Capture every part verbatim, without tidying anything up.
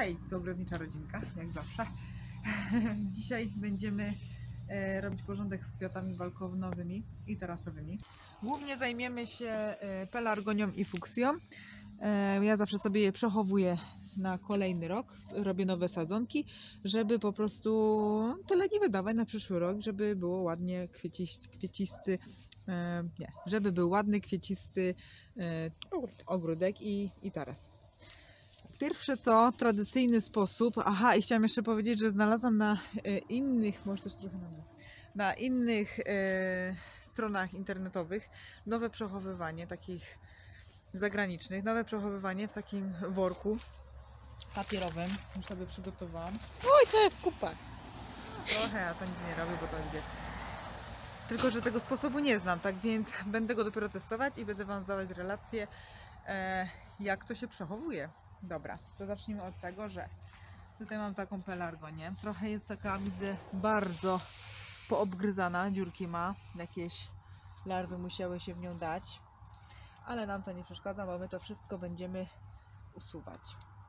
Hej, to ogrodnicza rodzinka, jak zawsze. Dzisiaj będziemy e, robić porządek z kwiatami balkonowymi i tarasowymi. Głównie zajmiemy się e, pelargonią i fuksją. E, ja zawsze sobie je przechowuję na kolejny rok, robię nowe sadzonki, żeby po prostu tyle nie wydawać na przyszły rok, żeby było ładnie kwiecisty, kwiecisty e, nie, żeby był ładny, kwiecisty e, ogródek i, i taras. Pierwsze co, tradycyjny sposób, aha i chciałam jeszcze powiedzieć, że znalazłam na e, innych, może też trochę na, na innych e, stronach internetowych nowe przechowywanie takich zagranicznych, nowe przechowywanie w takim worku papierowym, już sobie przygotowałam. Oj, to jest kupa. Trochę, ja to nic nie robię, bo to idzie. Tylko że tego sposobu nie znam, tak więc będę go dopiero testować i będę Wam zdawać relację, e, jak to się przechowuje. Dobra, to zacznijmy od tego, że tutaj mam taką pelargonię. Trochę jest taka, widzę, bardzo poobgryzana, dziurki ma. Jakieś larwy musiały się w nią dać. Ale nam to nie przeszkadza, bo my to wszystko będziemy usuwać.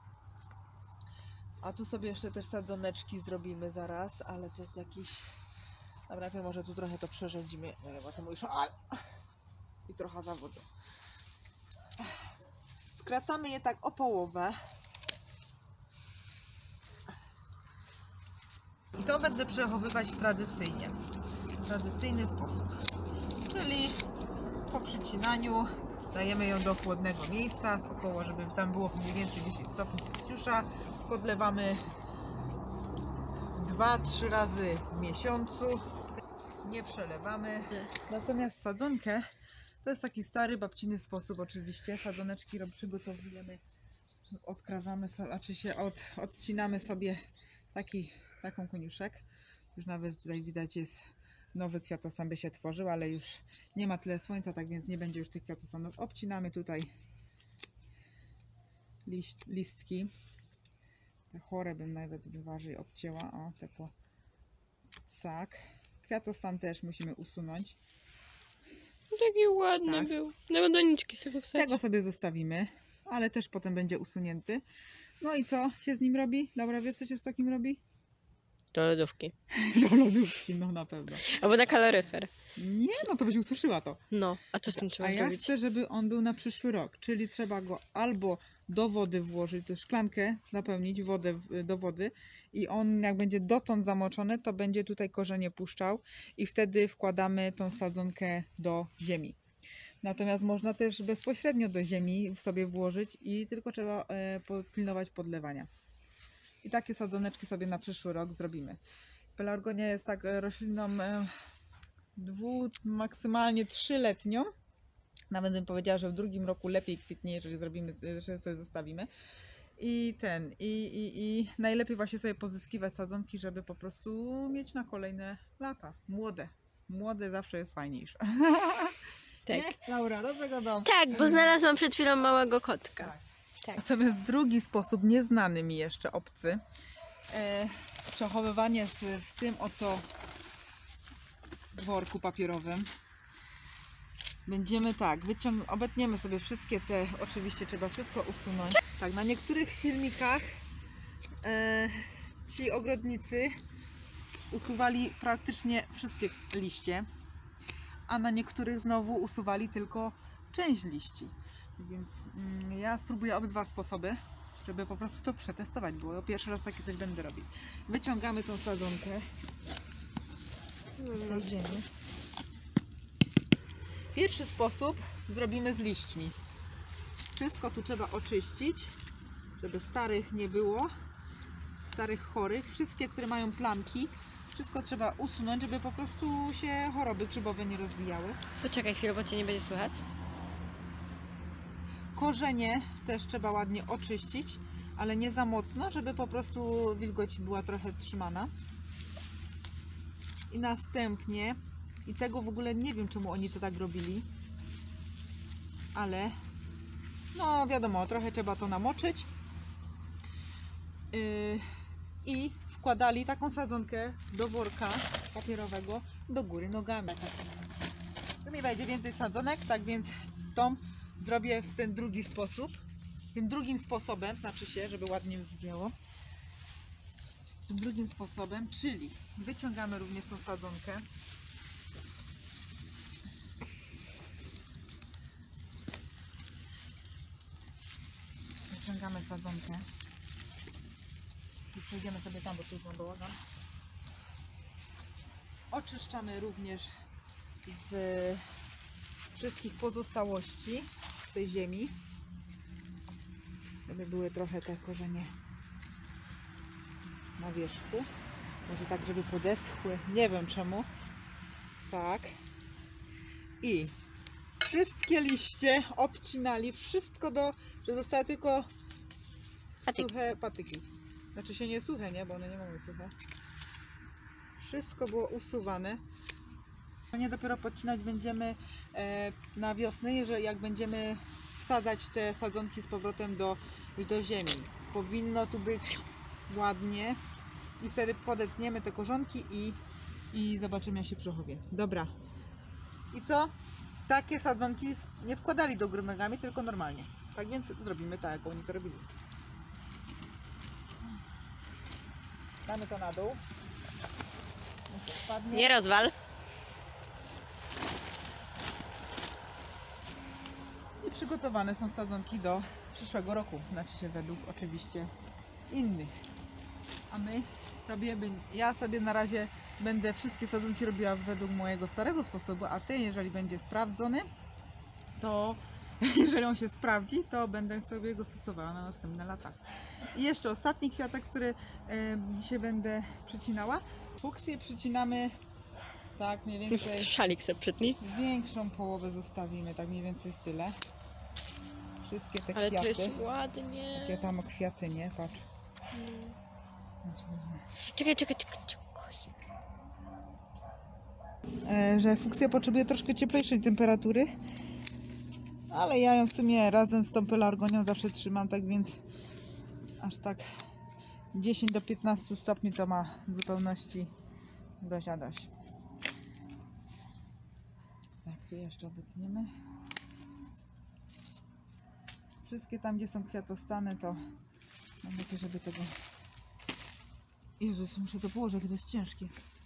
A tu sobie jeszcze też sadzoneczki zrobimy zaraz, ale to jest jakiś... Dobra, najpierw może tu trochę to przerzedzimy. No chyba to mój szal. I trochę zawodzę. Skracamy je tak o połowę. I to będę przechowywać tradycyjnie. W tradycyjny sposób. Czyli po przycinaniu dajemy ją do chłodnego miejsca, około, żeby tam było mniej więcej dziesięć stopni Celsjusza. Podlewamy dwa trzy razy w miesiącu. Nie przelewamy. Natomiast sadzonkę to jest taki stary, babciny sposób oczywiście. Sadzoneczki przygotowujemy, odkrawamy sobie, znaczy się od, odcinamy sobie taki, taką koniuszek. Już nawet tutaj widać jest nowy kwiatosan by się tworzył, ale już nie ma tyle słońca, tak więc nie będzie już tych kwiatosanów. Obcinamy tutaj liść, listki. Te chore bym nawet wyważej obcięła. O, te po sak. Kwiatosan też musimy usunąć. Taki ładny Tak. był. Nawet doniczki sobie wsadzić. Tego sobie zostawimy, ale też potem będzie usunięty. No i co się z nim robi? Laura, wiesz co się z takim robi? Do lodówki. Do lodówki, no na pewno. Albo na kaloryfer. Nie, no to byś ususzyła to. No, a co z tym trzeba A ja zrobić? chcę, żeby on był na przyszły rok, czyli trzeba go albo do wody włożyć, to szklankę napełnić, wodę do wody i on jak będzie dotąd zamoczony, to będzie tutaj korzenie puszczał i wtedy wkładamy tą sadzonkę do ziemi. Natomiast można też bezpośrednio do ziemi w sobie włożyć i tylko trzeba e, pilnować podlewania. I takie sadzoneczki sobie na przyszły rok zrobimy. Pelargonia jest tak rośliną e, dwu, maksymalnie trzyletnią. Nawet bym powiedziała, że w drugim roku lepiej kwitnie, jeżeli zrobimy, że sobie zostawimy. I ten, i, i, i najlepiej właśnie sobie pozyskiwać sadzonki, żeby po prostu mieć na kolejne lata. Młode. Młode zawsze jest fajniejsze. Tak. Nie? Laura, dobrego domu. Tak, bo znalazłam przed chwilą małego kotka. Tak. Tak. Natomiast drugi sposób, nieznany mi jeszcze, obcy, e, przechowywanie z, w tym oto worku papierowym. Będziemy tak, wyciąg obetniemy sobie wszystkie te, oczywiście trzeba wszystko usunąć. Tak, na niektórych filmikach e, ci ogrodnicy usuwali praktycznie wszystkie liście, a na niektórych znowu usuwali tylko część liści. Więc mm, ja spróbuję obydwa sposoby, żeby po prostu to przetestować, bo pierwszy raz takie coś będę robić. Wyciągamy tą sadzonkę z ziemi. Pierwszy sposób zrobimy z liśćmi. Wszystko tu trzeba oczyścić, żeby starych nie było, starych chorych. Wszystkie, które mają plamki, wszystko trzeba usunąć, żeby po prostu się choroby grzybowe nie rozwijały. Poczekaj chwilę, bo cię nie będzie słychać. Korzenie też trzeba ładnie oczyścić, ale nie za mocno, żeby po prostu wilgoć była trochę trzymana. I następnie, i tego w ogóle nie wiem, czemu oni to tak robili, ale no wiadomo, trochę trzeba to namoczyć. Yy, I wkładali taką sadzonkę do worka papierowego do góry nogami. Tu mi będzie więcej sadzonek, tak więc tą zrobię w ten drugi sposób. tym drugim sposobem, znaczy się, żeby ładnie wybrzmiało, tym drugim sposobem, czyli wyciągamy również tą sadzonkę. Wyciągamy sadzonkę i przejdziemy sobie tam, bo tu już mam bałagan. Oczyszczamy również z wszystkich pozostałości z tej ziemi, żeby były trochę te korzenie na wierzchu. Może tak, żeby podeschły. Nie wiem czemu. Tak. I wszystkie liście obcinali. Wszystko do... że zostały tylko Patyki. suche patyki. Znaczy się nie suche, nie? Bo one nie mogą być suche. Wszystko było usuwane. Nie dopiero podcinać będziemy e, na wiosnę, jeżeli jak będziemy wsadzać te sadzonki z powrotem do, do ziemi. Powinno tu być ładnie i wtedy podetniemy te korzonki i, i zobaczymy, jak się przechowie. Dobra. I co? Takie sadzonki nie wkładali do góry nogami, tylko normalnie. Tak więc zrobimy tak, jak oni to robili. Damy to na dół. Spadnie. Nie rozwal. I przygotowane są sadzonki do przyszłego roku. Znaczy się według oczywiście innych. A my sobie, ja sobie na razie będę wszystkie sadzonki robiła według mojego starego sposobu, a ty, jeżeli będzie sprawdzony, to jeżeli on się sprawdzi, to będę sobie go stosowała na następne lata. I jeszcze ostatni kwiatek, który e, dzisiaj będę przycinała. Fuksję przycinamy tak mniej więcej. Szalik se przytnij. Większą połowę zostawimy, tak mniej więcej jest tyle. Wszystkie te Ale to kwiaty. jest ładnie. Jakie tam kwiaty, nie? Patrz. Czekaj, czekaj, czekaj, czekaj. E, że fuksja potrzebuje troszkę cieplejszej temperatury. Ale ja ją w sumie razem z tą pelargonią zawsze trzymam, tak więc aż tak dziesięć do piętnastu stopni to ma w zupełności dosiadać. Tak, tu jeszcze obecniemy. Wszystkie tam, gdzie są kwiatostany, to mam takie, żeby tego... Jezus, muszę to położyć, jakie to jest ciężkie.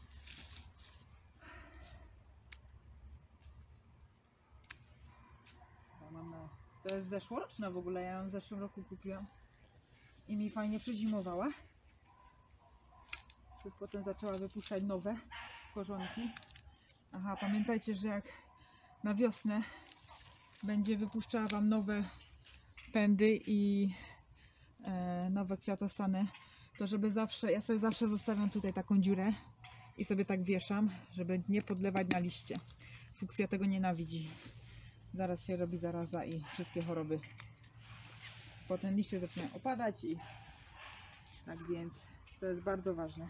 To jest zeszłoroczna w ogóle, ja ją w zeszłym roku kupiłam i mi fajnie przezimowała. Potem zaczęła wypuszczać nowe korzonki. Aha, pamiętajcie, że jak na wiosnę będzie wypuszczała Wam nowe pędy i e, nowe kwiatostany, to żeby zawsze, ja sobie zawsze zostawiam tutaj taką dziurę i sobie tak wieszam, żeby nie podlewać na liście. Fuksja tego nienawidzi. Zaraz się robi zaraza i wszystkie choroby. Potem liście zaczynają opadać i tak więc to jest bardzo ważne.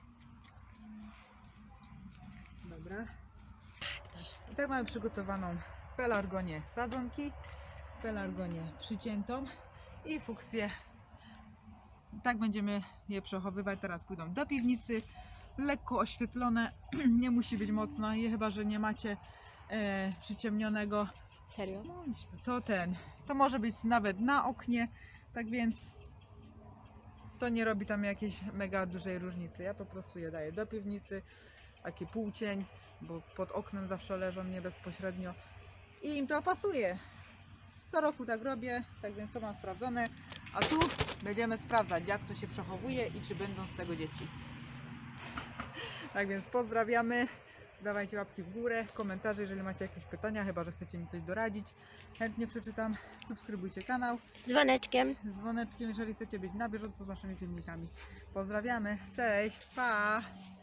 Dobra. I tak mamy przygotowaną pelargonię sadzonki, pelargonię przyciętą i fuksję. Tak będziemy je przechowywać. Teraz pójdą do piwnicy, lekko oświetlone, nie musi być mocno, i chyba że nie macie e, przyciemnionego. Serio? To ten, to może być nawet na oknie, tak więc to nie robi tam jakiejś mega dużej różnicy. Ja po prostu je daję do piwnicy, taki półcień, bo pod oknem zawsze leżą nie bezpośrednio i im to pasuje. Co roku tak robię, tak więc to mam sprawdzone, a tu będziemy sprawdzać, jak to się przechowuje i czy będą z tego dzieci. Tak więc pozdrawiamy. Dawajcie łapki w górę, komentarze, jeżeli macie jakieś pytania, chyba że chcecie mi coś doradzić. Chętnie przeczytam. Subskrybujcie kanał Z dzwoneczkiem. z dzwoneczkiem, jeżeli chcecie być na bieżąco z naszymi filmikami. Pozdrawiamy, cześć, pa!